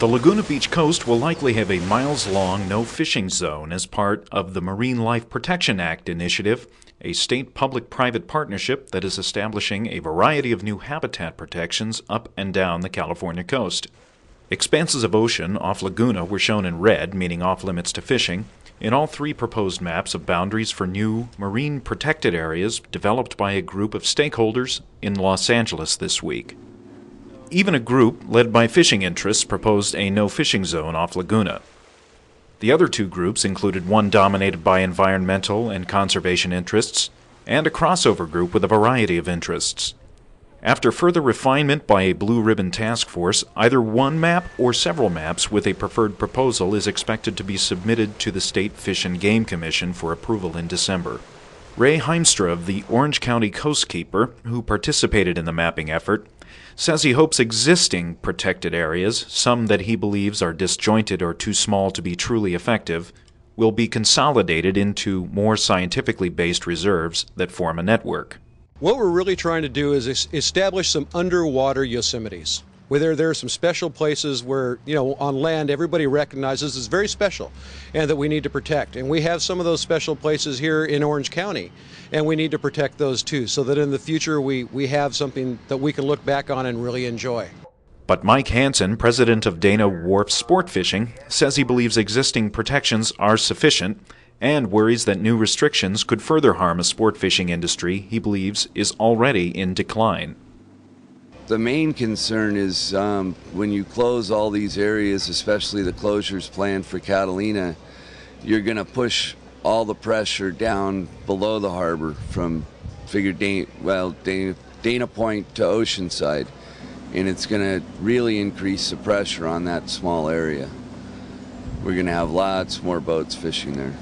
The Laguna Beach coast will likely have a miles-long no-fishing zone as part of the Marine Life Protection Act initiative, a state public-private partnership that is establishing a variety of new habitat protections up and down the California coast. Expanses of ocean off Laguna were shown in red, meaning off-limits to fishing, in all three proposed maps of boundaries for new marine protected areas developed by a group of stakeholders in Los Angeles this week. Even a group led by fishing interests proposed a no-fishing zone off Laguna. The other two groups included one dominated by environmental and conservation interests, and a crossover group with a variety of interests. After further refinement by a Blue Ribbon task force, either one map or several maps with a preferred proposal is expected to be submitted to the State Fish and Game Commission for approval in December. Ray Heimstra of the Orange County Coastkeeper, who participated in the mapping effort, says he hopes existing protected areas, some that he believes are disjointed or too small to be truly effective, will be consolidated into more scientifically based reserves that form a network. What we're really trying to do is establish some underwater Yosemites. Whether there are some special places where, on land everybody recognizes is very special and that we need to protect. And we have some of those special places here in Orange County, and we need to protect those too, so that in the future we have something that we can look back on and really enjoy. But Mike Hansen, president of Dana Wharf Sport Fishing, says he believes existing protections are sufficient and worries that new restrictions could further harm a sport fishing industry he believes is already in decline. The main concern is when you close all these areas, especially the closures planned for Catalina, you're going to push all the pressure down below the harbor from Dana Point to Oceanside, and it's going to really increase the pressure on that small area. We're going to have lots more boats fishing there.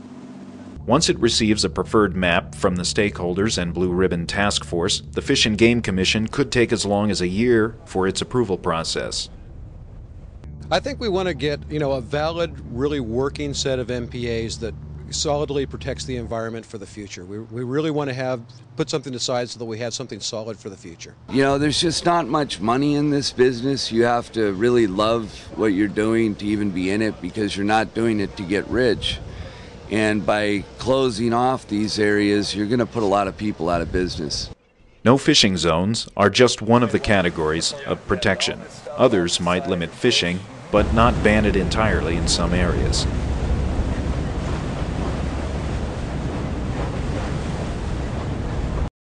Once it receives a preferred map from the stakeholders and Blue Ribbon Task Force, the Fish and Game Commission could take as long as a year for its approval process. I think we want to get, a valid, really working set of MPAs that solidly protects the environment for the future. We really want to put something aside so that we have something solid for the future. There's just not much money in this business. You have to really love what you're doing to even be in it, because you're not doing it to get rich. And by closing off these areas, you're going to put a lot of people out of business. No fishing zones are just one of the categories of protection. Others might limit fishing, but not ban it entirely in some areas.